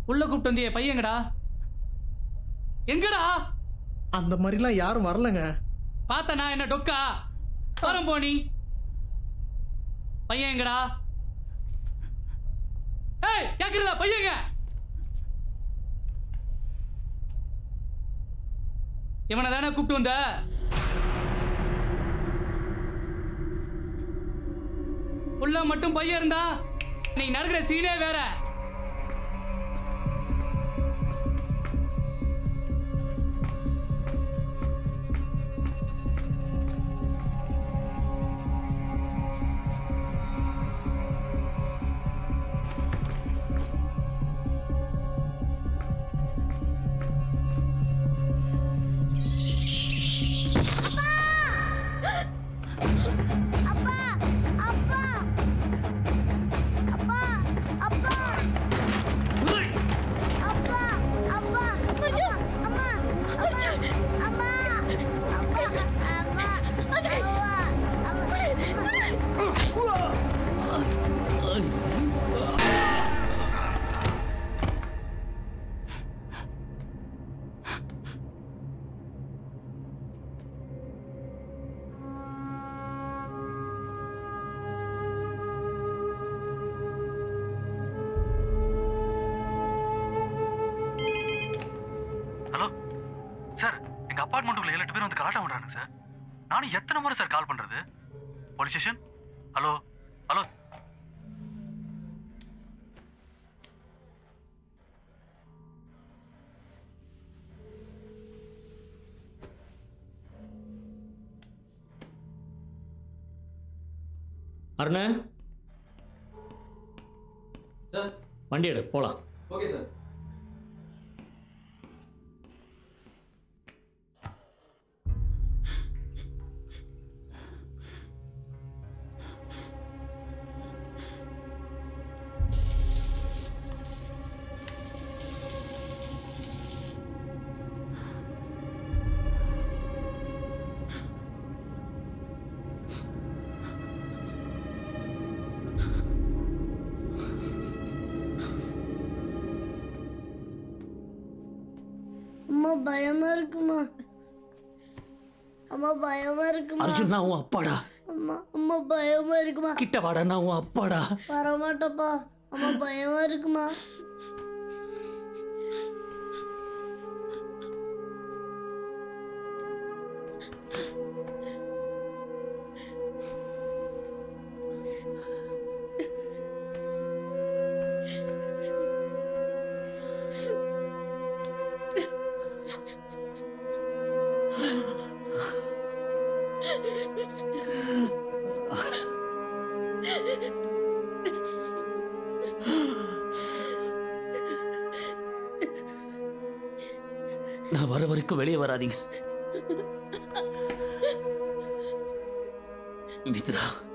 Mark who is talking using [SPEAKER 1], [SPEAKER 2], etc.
[SPEAKER 1] உள்ள கூப்பிட்டு வந்தியே பையங்கடா? எங்கடா?
[SPEAKER 2] அந்த மாதிரிலாம் யாரும் வரலங்க.
[SPEAKER 1] பார்த்தனா என்ன டொக்கா? வரம் போனி. பையன் எங்கடா? ஏய் கேக்குறல பையங்க. இவனை தானே கூப்பிட்டு வந்த? உள்ள மட்டும் பையன் இருந்தா நீ நடக்கிற சீனே வேற.
[SPEAKER 3] ஹலோ சார், எங்க அப்பார்ட்மெண்ட்டுக்குள்ள 7-8 பேர் வந்து கலாட்டம் பண்றாங்க சார். நானும் எத்தனை முறை சார் கால் பண்றது? Police station? Hello hello.
[SPEAKER 4] Arun
[SPEAKER 5] sir,
[SPEAKER 4] வண்டி எடு போலாம்.
[SPEAKER 5] Okay sir.
[SPEAKER 6] அம்மா பயமா இருக்குமா? அம்மா பயமா இருக்குமா?
[SPEAKER 4] அர்ஜுன் நான் உன் அப்பாடா.
[SPEAKER 6] அம்மா அம்மா பயமா இருக்குமா?
[SPEAKER 4] கிட்ட வாடா, நான் உன் அப்பாடா.
[SPEAKER 6] வரமாட்டப்பா. அம்மா பயமா இருக்குமா?
[SPEAKER 4] நான் வர வரைக்கும் வெளியே வராதீங்க. மித்ரா